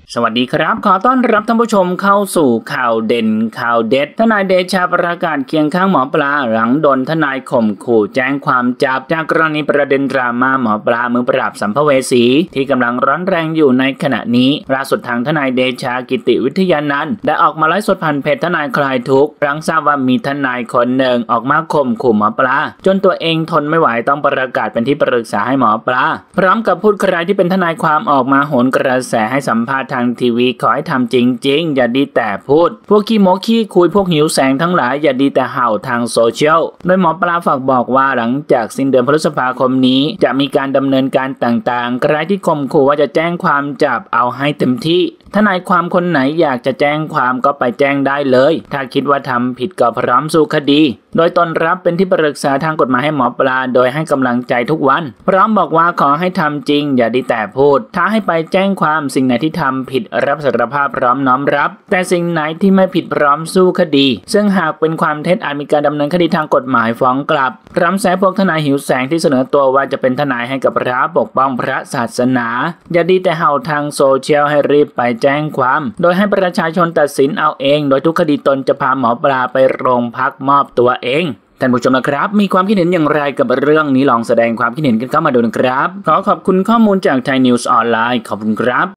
สวัสดีครับขอต้อนรับท่านผู้ชมเข้าสู่ข่าวเด่นข่าวเด็ดทนายเดชาประกาศเคียงข้างหมอปลาหลังโดนทนายข่มขู่แจ้งความจับจากกรณีประเด็นดราม่าหมอปลามือปราบสัมภเวสีที่กำลังร้อนแรงอยู่ในขณะนี้ล่าสุดทางทนายเดชากิติวิทยานันท์ได้ออกมาไลฟ์สดผ่านเพจทนายคลายทุกข์หลังทราบว่ามีทนายคนหนึ่งออกมาข่มขู่หมอปลาจนตัวเองทนไม่ไหวต้องประกาศเป็นที่ปรึกษาให้หมอปลาพร้อมกับพูดใครที่เป็นทนายความออกมาโหนกระแสให้สัมภาษณ์ทางทีวีขอให้ทำจริงๆอย่าดีแต่พูดพวกขี้โม้ขี้คุยพวกหิวแสงทั้งหลายอย่าดีแต่เห่าทางโซเชียลโดยหมอปลาฝากบอกว่าหลังจากสิ้นเดือนพฤษภาคมนี้จะมีการดำเนินการต่างๆใครที่ข่มขู่ว่าจะแจ้งความจับเอาให้เต็มที่ทนายความคนไหนอยากจะแจ้งความก็ไปแจ้งได้เลยถ้าคิดว่าทำผิดก็พร้อมสู้คดีโดยตนรับเป็นที่ปรึกษาทางกฎหมายให้หมอปลาโดยให้กำลังใจทุกวันพร้อมบอกว่าขอให้ทำจริงอย่าดีแต่พูดถ้าให้ไปแจ้งความสิ่งไหนที่ทำผิดรับสารภาพพร้อมน้อมรับแต่สิ่งไหนที่ไม่ผิดพร้อมสู้คดีซึ่งหากเป็นความเท็จอาจมีการดำเนินคดีทางกฎหมายฟ้องกลับพร้อมแซะพวกทนายหิวแสงที่เสนอตัวว่าจะเป็นทนายให้กับพระปกป้องพระศาสนาอย่าดีแต่เห่าทางโซเชียลให้รีบไปแจ้งความโดยให้ประชาชนตัดสินเอาเองโดยทุกคดีตนจะพาหมอปลาไปโรงพักมอบตัวเองท่านผู้ชมนะครับมีความคิดเห็นอย่างไรกับเรื่องนี้ลองแสดงความคิดเห็นกันเข้ามาดูนะครับขอขอบคุณข้อมูลจากไทยนิวส์ออนไลน์ขอบคุณครับ